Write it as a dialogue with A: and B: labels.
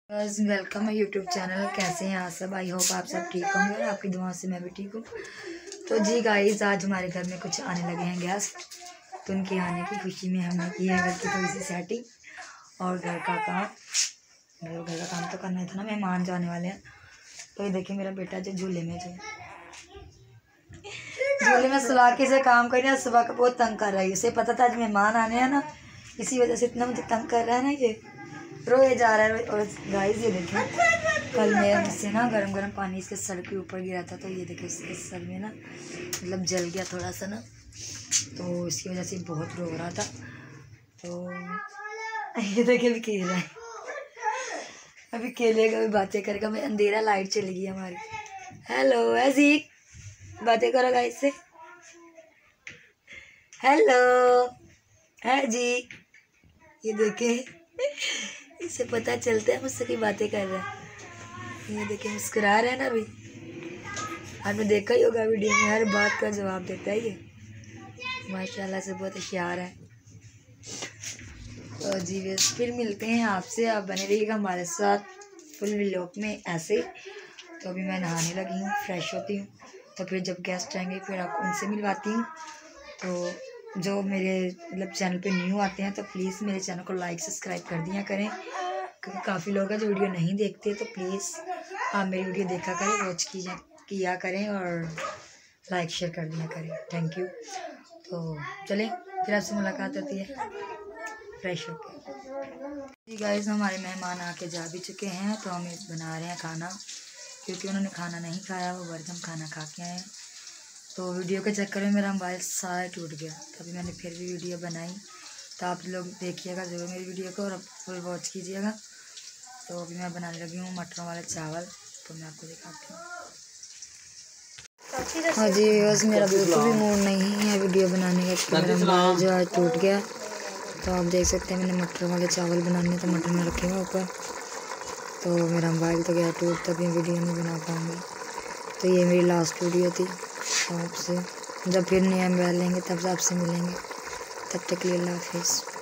A: बस वेलकम है YouTube channel. कैसे हैं आप सब? आई होप आप सब ठीक होंगे और आपकी दुआओं से मैं भी ठीक हूँ। तो जी गाइस, आज हमारे घर में कुछ आने लगे हैं गेस्ट, तो उनके आने की खुशी में हमने की है घर की थोड़ी सी सेटिंग और घर का काम। घर का काम तो करना ही था ना, मेहमान जाने वाले हैं। तो ये देखिए मेरा बेटा जो झूले में सुला के से काम कर रहा है। सुबह का बहुत तंग कर रहा है, उसे पता था आज मेहमान आने हैं ना, इसी वजह से इतना मुझे तंग कर रहा है ना, ये रोए जा रहा है। और गाइस ये देखें, कल मैं मुझसे ना गरम गरम पानी इसके सर के ऊपर गिरा था, तो ये देखें इसके सर में ना मतलब जल गया थोड़ा सा ना, तो इसकी वजह से बहुत रो रहा था। तो ये देखें अभी खेल रहा है, अभी खेलेगा, अभी बातें करेगा। मैं अंधेरा, लाइट चली गई हमारी। हेलो ऐसी बातें करो गाइस से। हेलो है जी, ये देखें इसे पता चलता है मुझसे की बातें कर रहा है। ये देखिए मुस्कुरा रहा है ना अभी। आपने देखा ही होगा वीडियो में, हर बात का जवाब देता है ये, माशाल्लाह से बहुत होशियार है। तो जी बस फिर मिलते हैं आपसे, आप बने रहिएगा हमारे साथ फुल व्लॉग में ऐसे। तो अभी मैं नहाने लगी हूँ, फ्रेश होती हूँ, तो फिर जब गेस्ट आएंगे फिर आपको उनसे मिलवाती हूँ। तो जो मेरे मतलब चैनल पे न्यू आते हैं तो प्लीज़ मेरे चैनल को लाइक सब्सक्राइब कर दिया करें, क्योंकि काफ़ी लोग हैं जो वीडियो नहीं देखते। तो प्लीज़ आप मेरी वीडियो देखा करें, वॉच किया करें और लाइक शेयर कर दिया करें। Thank you. तो चलें फिर आपसे मुलाकात होती है फ्रेश होकर। जी गाइस, हमारे मेहमान आके जा भी चुके हैं, तो हम बना रहे हैं खाना, क्योंकि उन्होंने खाना नहीं खाया, वो बर्तन खाना खा के आए हैं। तो वीडियो के चक्कर में मेरा मोबाइल सारा टूट गया, तभी मैंने फिर भी वीडियो बनाई। तो आप लोग देखिएगा ज़रूर मेरी वीडियो को और फुल वॉच कीजिएगा। तो अभी मैं बनाने लगी हूँ मटरों वाले चावल, तो मैं आपको दिखाती हूँ। हाँ जी बस मेरा बिल्कुल भी मूड नहीं है वीडियो बनाने का, क्योंकि मेरा मोबाइल जो है टूट गया। तो आप देख सकते हैं मैंने मटर वाले चावल बनाने तो मटर में रखे हुए ऊपर, तो मेरा मोबाइल तो गया टूट, तभी वीडियो नहीं बना पाऊँगी। तो ये मेरी लास्ट वीडियो थी। तो आपसे जब फिर नया मोबाइल लेंगे तब आपसे मिलेंगे, तब तक के लिए अल्लाह हाफिज़।